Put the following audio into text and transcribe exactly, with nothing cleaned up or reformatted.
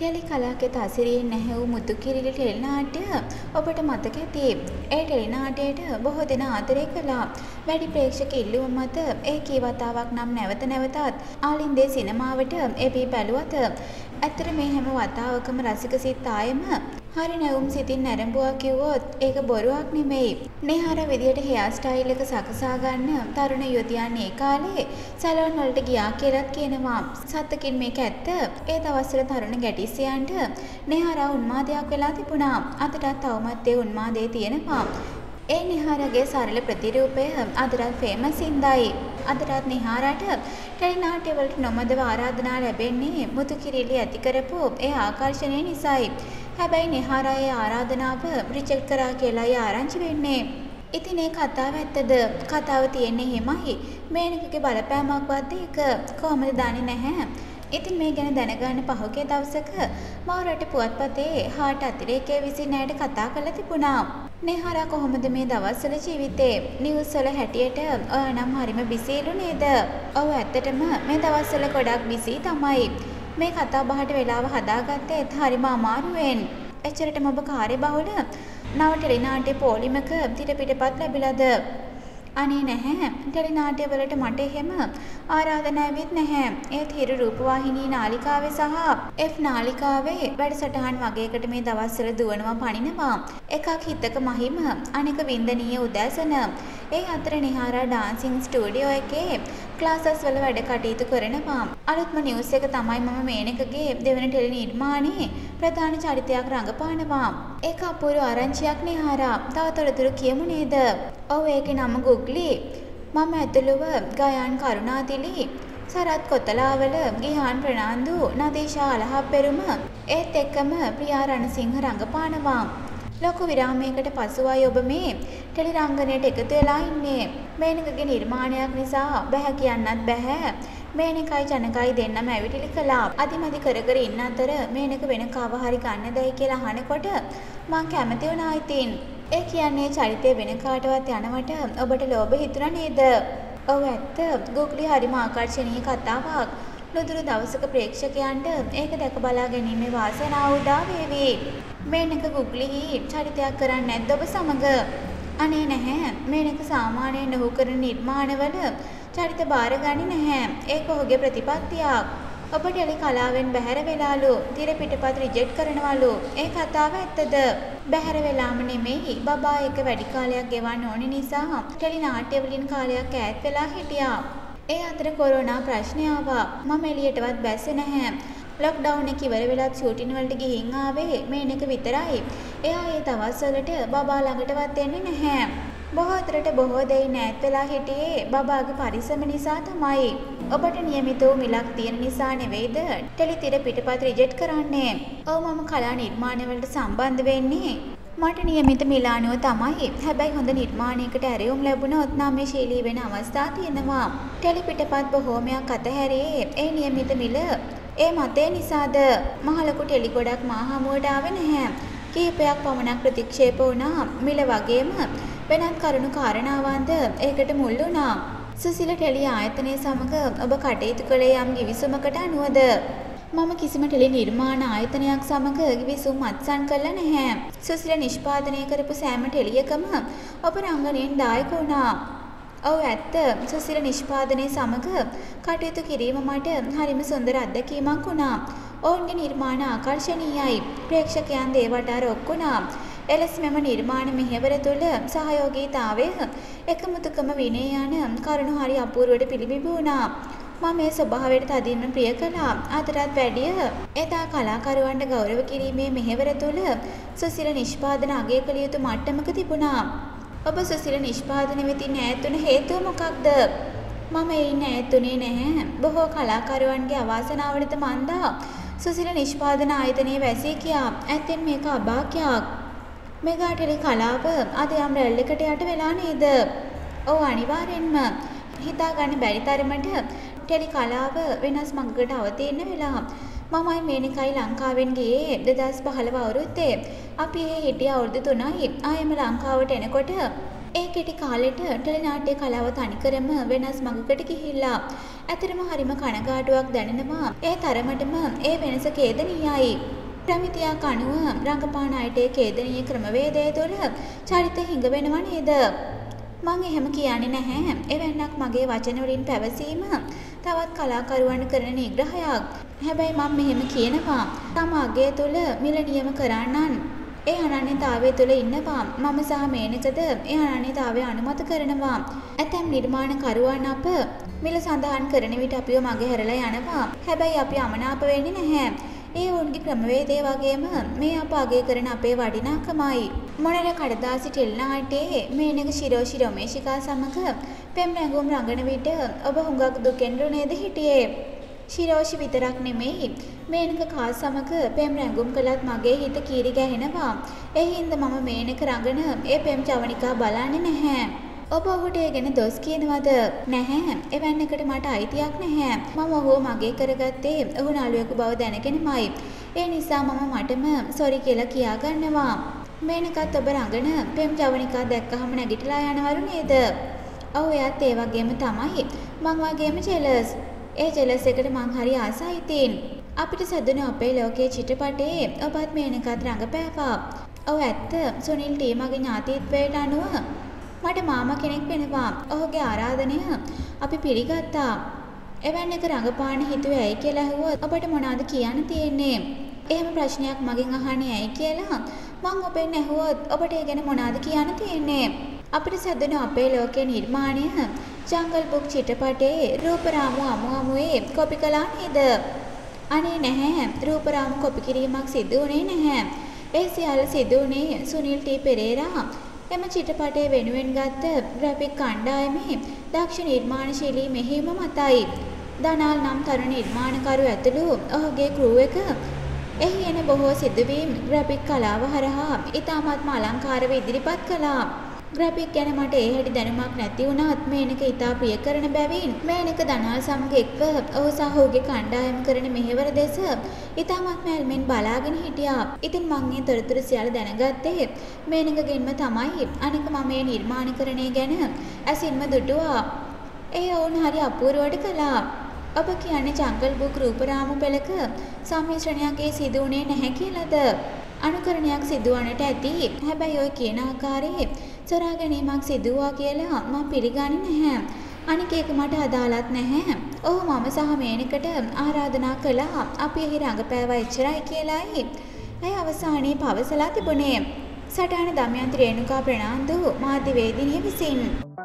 Tele කලාකෙත අසිරියෙන් නැහැ වූ මුතුකිරිලි tele නාට්‍ය ඔබට මතක ඇති. ඒ ටෙලි නාට්‍යයට බොහෝ දෙනා ආදරය කළා. වැඩි ප්‍රේක්ෂක ඉල්ලුම මත ඒ කී වතාවක් නම් නැවත නැවතත් ආලින්දේ සිනමාවට එවී බැලුවත ඇත්තට මේ හැම වතාවකම රසික සිත් ආයෙම හරි නැවුම් සිතින් නැරඹුවා කිව්වොත් ඒක බොරුවක් නෙමෙයි. නෙහාර විදියට හෙයාර් ස්ටයිල් එක සකසා ගන්න තරුණ යුවතියන් ඒ කාලේ සැලොන් වලට ගියා කියලාත් කියනවා. සත්තකින් මේක ඇත්ත. ඒ දවස්වල තරුණ ගැටිසියන්ට නෙහාරා උන්මාදයක් වෙලා තිබුණා. අදටත් තවමත් ඒ උන්මාදේ තියෙනවා. ඒ නෙහාරගේ සරල ප්‍රතිරූපය අදටත් ෆේමස් හින්දායි. අදටත් නෙහාරට ටෙලි නාට්‍ය වලට නොමදව ආරාධනා ලැබෙන්නේ මුතුකිරිලි ඇති කරපු ඒ ආකර්ෂණය නිසායි. හැබැයි නෙහාරාගේ ආරාධනාව රිජෙක්ට් කරා කියලායි ආරංචි වෙන්නේ. ඉතින් ඒ කතාව ඇත්තද? කතාව තියෙන්නේ එහෙමයි. මේනකගේ බලපෑමක්වත් ඒක කොහොමද දන්නේ නැහැ. ඉතින් මේ ගැන දැනගන්න පහුගිය දවසක මව රට පුවත්පතේ හාට අතිරේකයේ විසින් ඇයට කතා කරලා තිබුණා. නෙහාරා කොහොමද මේ දවස්වල ජීවිතේ? නිවුස් වල හැටියට ඔය නම් හරිම බිසිලු නේද? ඔව් ඇත්තටම මේ දවස්වල ගොඩක් බිසි තමයි. මේ කතා බහට වෙලාව හදාගත්තේ හරිම අමාරුවෙන්. එච්චරටම ඔබ කාර්යබහුල නව ටෙලි නාට්‍ය පොලිමක පිට පිටපත් ලැබිලාද? අනේ නැහැ. ටෙලි නාට්‍ය වලට මට එහෙම ආරාධනා වෙත් නැහැ. ඒත් හිරු රූපවාහිනී නාලිකාවේ සහ එෆ් නාලිකාවේ වැඩසටහන් වගේකට මේ දවස්වල දුවනවා පනිනවා. එකක් හිතක මහිම අනෙක වින්දනීය උදෑසන. ඒ අතර නෙහාරා ඩාන්සින් ස්ටුඩියෝ එකේ ක්ලාසස් වල වැඩ කටයුතු කරනවා. අලුත්ම නිවුස් එක තමයි මම මේනකගේ දෙවන ටෙලි නිර්මාණයේ ප්‍රධාන චරිතයක් රඟපානවා. ඒක අපූර්ව ආරංචියක් නෙහාරා. තව තොරතුරු කියමු නේද? ඔව් ඒකේ නම ගුග්ලි. මම ඇතුළුව ගයාන් කරුණාතිලි සරත් කොතලාවල ගිහාන් ප්‍රනාන්දු නදීෂා අලහප්පෙරුම ඒත් එක්කම ප්‍රියා රණසිංහ රඟපානවා. ලොකු විරාමයකට පසුවයි ඔබ මේ ටෙලි රංගනයට එකතු වෙලා ඉන්නේ. මේනකගේ නිර්මාණයක් නිසා බෑ කියන්නත් බෑ. මේනකයි ජනකයි දෙන්නම ඇවිටිලි කළා. අදිමදි කර කර ඉන්න අතර මේනක වෙන කව හරි ගන්නදයි කියලා අහනකොට මං කැමති වුණා ඉතින්. ඒ කියන්නේ චරිතය වෙන කාටවත් යනවට ඔබට ලෝභ හිතුණා නේද? ඔව් ඇත්ත. ගුග්ලි හරිම ආකර්ෂණීය කතාවක්. නුදුරු දවසක ප්‍රේක්ෂකයන්ට ඒක දැක බලා ගැනීමේ වාසනාව උදා වේවි. මේනක ගුග්ලි චරිතයක් කරන්නේ නැද්ද ඔබ සමග? අනේ නැහැ. මේනක සාමාන්‍යයෙන් නොහු කරන නිර්මාණවල චරිත බාරගන්නේ නැහැ. ඒක ඔහුගේ ප්‍රතිපත්තියක්. ඔබ ටෙලි කලාවෙන් බැහැර වෙලාලු. තිර පිටපත් රිජෙක්ට් කරනවලු. ඒ කතාව ඇත්තද? බැහැර වෙලාම නෙමෙයි. බබා එක වැඩි කාලයක් ගෙවන්න ඕන නිසා ටෙලි නාට්‍ය වලින් කාලයක් ඈත් වෙලා හිටියා. ඒ අතර කොරෝනා ප්‍රශ්නය ආවා. මම එළියටවත් බැස්සේ නැහැ. ලොක්ඩවුන් එක ඉවර වෙලත් ෂූටින් වලට ගිහින් ආවේ මේනක විතරයි. එයා ඒ දවස්වලට බබා ළඟටවත් එන්නේ නැහැ. බොහෝ අතරට බොහෝ දෙයින් ඈත් වෙලා හිටියේ බබාගේ පරිස්සම නිසා තමයි. ඔබට නියමිත වූ මිලක් තියෙන නිසා නෙවෙයිද ටෙලි තිර පිටපත් රිජෙක්ට් කරන්නේ? ඔව් මම කලා නිර්මාණ වලට සම්බන්ධ වෙන්නේ. මට නියමිත මිල අනුව තමයි. හැබැයි හොඳ නිර්මාණයකට ඇරයුම් ලැබුණොත් නාමශීලී වෙන අවස්ථා තියෙනවා. ටෙලි පිටපත් බොහෝමයක් අතහැරියේ ඒ නියමිත මිල ඒ මතේ නිසාද? මහ ලොකු ටෙලි ගොඩක් මා හමුවට ආවේ නැහැ. කීපයක් පමණක් ප්‍රතික්ෂේප වුණා. මිල වගේම වෙනත් කරුණු කාරණාවන්ද ඒකට මුල් වුණා. සුසිල ටෙලි ආයතනය සමග ඔබ කටයුතු කළේ යම් ගිවිසුමකට අනුවද? මම කිසිම ටෙලි නිර්මාණ ආයතනයක් සමග ගිවිසුම් අත්සන් කළා නැහැ. සුසිල නිෂ්පාදනය කරපු සෑම ටෙලියකම ඔබ රංගනයෙන් දායක වුණා. ඔව් ඇත්ත. සුසිල නිෂ්පාදනය සමග කටයුතු කිරීම මට හරිම සුන්දර අත්දැකීමක් වුණා. ඔවුන්ගේ නිර්මාණ ආකර්ශනීයයි. ප්‍රේක්ෂකයන් දේවට රොක්කුණා. එලෙස මෙම නිර්මාණ මෙහෙවර තුළ සහයෝගීතාවය එකමුතුකම විනය යන කරුණු හරි අපූර්වට පිළිබිඹු වුණා. මම මේ ස්වභාවයට තදින්ම ප්‍රිය කළා. අදටත් වැඩිය එදා කලාකරුවන්ට ගෞරව කිරීමේ මෙහෙවර තුළ සුසිල නිෂ්පාදන අගය කළ යුතු මට්ටමක තිබුණා. ඔබ සුසිල නිෂ්පාදන වෙතින් ඈත් වුණ හේතුව මොකක්ද? මම එයින් ඈත් වුණේ නැහැ. බොහෝ කලාකරුවන්ගේ අවාසනාවටද මන්දා සුසිල නිෂ්පාදන ආයතනයේ වැසී කියා. ඇත්තෙන් මේක අභාග්‍යයක්. මෙගා ටෙලි කලාව අද යම් රැල්ලකට යට වෙලා නේද? ඔව් අනිවාර්යෙන්ම. හිතා ගන්න බැරි තරමට ටෙලි කලාව වෙනස් මඟකට අවතීර්ණ වෙලා. මමයි මේනිකයි ලංකාවෙන් ගියේ දෙදහස් පහළොව අවුරුද්දේ. අපි ඒ හිටිය අවුරුදු තුනයි. ආයෙම ලංකාවට එනකොට ඒ කෙටි කාලෙට ටෙලි නාට්‍ය කලාව තනිකරම වෙනස් මඟකට ගිහිල්ලා. ඇතරම හරිම කනගාටුවක් දැනෙනවා. ඒ තරමටම ඒ වෙනස ඛේදනීයයි. ප්‍රමිතියක් අනුව රංගපාන අයට ඒ ඛේදනීය ක්‍රමවේදය තුළ චරිත හිඟ වෙනව නේද? මං එහෙම කියන්නේ නැහැ. එවැන්නක් මගේ වචන වලින් පැවසීම තවත් කලාකරුවන් කරන නිග්‍රහයක්. හැබැයි මම මෙහෙම කියනවා. තම අගය තුළ මිල නියම කරන්නන් ඒ අනන්‍යතාවය තුළ ඉන්නවා. මම සහ මේනකද ඒ අනන්‍යතාවය අනුමත කරනවා. ඇතැම් නිර්මාණකරුවන් අප මිල සඳහන් කරන විට අපිව මගහැරලා යනවා. හැබැයි අපි අමනාප වෙන්නේ නැහැ. ඒ ඔවුන්ගේ ක්‍රමවේදය වගේම මේ අප අගය කරන අපේ වටිනාකමයි. මොනර කඩදාසි ටෙලිනාට්‍යයේ මේනක ශිරෝෂි රොමේෂිකා සමග පෙම් රැඟුම් රඟන විට ඔබ හුඟක් දුකෙන් නේද හිටියේ? ශිරෝෂි විතරක් නෙමෙයි මේනක කා සමග පෙම් රැඟුම් කළත් මගේ හිත කීරි ගැහෙනවා. ඒ හින්දා මම මේනක රඟන ඒ පෙම් ජවනිකා බලන්නේ නැහැ. ඔබ ඔහුට ඒ ගැන දොස් කියනවද? නැහැ. එවැන්නකට මට අයිතියක් නැහැ. මම ඔහුව මගේ කරගත්තේ ඔහු නළුවෙකු බව දැනගෙනමයි. ඒ නිසා මම මටම සොරි කියලා කියා ගන්නවා. මේනකත් ඔබ රඟන පෙම් ජවනිකා දැක්කහම නැගිටලා යනවලු නේද? ඔව් එයාත් ඒ වගේම තමයි. මං වගේම ජෙලස්. ඒ ජෙලස් එකට මං හරි ආසයි ඉතින්. අපිට සැදුන අපේ ලෝකයේ චිත්‍රපටයේ ඔබත් මේනකත් රඟපෑවා. ඔව් ඇත්ත. සුනිල් ටී මගේ ඥාතීත්වයට අනුව මට මාමා කෙනෙක් වෙනවා. ඔහුගේ ආරාධනය අපි පිළිගත්තා. එවැන්නක රඟපාන හිතුවේ ඇයි කියලා ඇහුවොත් ඔබට මොනවද කියන්න තියෙන්නේ? එහෙම ප්‍රශ්නයක් මගෙන් අහන්නේ ඇයි කියලා මං ඔබෙන් ඇහුවොත් ඔබට ඒ ගැන මොනවද කියන්න තියෙන්නේ? අපිට සැදෙන අපේ ලෝකයේ නිර්මාණය ජංගල් බුක් චිත්‍රපටයේ රූපරාමු අමු අමුවේ කොපි කළා නේද? අනේ නැහැ. රූපරාමු කොපි කිරීමක් සිදු වුණේ නැහැ. ඒ සියල්ල සිදු වුණේ සුනිල් ටී පෙරේරා එම චිත්‍රපටයේ වෙනුවෙන් ගත්ත ග්‍රැෆික් කණ්ඩායමේ දක්ෂ නිර්මාණශීලී මෙහෙයුම මතයි. දනාල් නම් තරුණ නිර්මාණකරු ඇතුළු ඔහුගේ ක්‍රූ එක එහි එන බොහෝ සිදුවීම් ග්‍රැෆික් කලාව හරහා ඉතාමත්ම අලංකාරව ඉදිරිපත් කළා. ග්‍රැෆික් ගැන මට ඒ හැටි දැනුමක් නැති වුණත් මේනක ඉතා ප්‍රිය කරන බැවින් මේනක දනාල් සමග එක්ව ඔහු සහ ඔහුගේ කණ්ඩායම කරන මෙහෙවර දෙස ඉතාමත්ම ඇල්මෙන් බලාගෙන හිටියා. ඉතින් මං මේ තොරතුරු සියල්ල දැනගත්තේ මේනකගෙන්ම තමයි. අනික මම මේ නිර්මාණකරණය ගැන ඇසින්ම දුටුවා. ඒ ඔවුන් හරි අපූර්වවට කළා. ඔබ කියන්නේ ජංගල් බුක් රූපරාමු පෙළක සම්මිශ්‍රණයක් ඒ සිදු වුණේ නැහැ කියලාද? අනුකරණයක් සිදුවන්නට ඇති. හැබැයි ඔය කියන ආකාරයේ සොරා ගැනීමක් සිදුවා කියලා මම පිළිගන්නේ නැහැ. අනික ඒක මට අදාළත් නැහැ. ඔහු මම සහ මේනකට ආරාධනා කළා. අපි එහි රඟපෑවා එච්චරයි කියලායි. ඇය අවසානයේ පවසලා තිබුණේ. සටහන දමයන්ති රේණුකා ප්‍රනාන්දු මාධ්‍යවේදිනිය විසින්.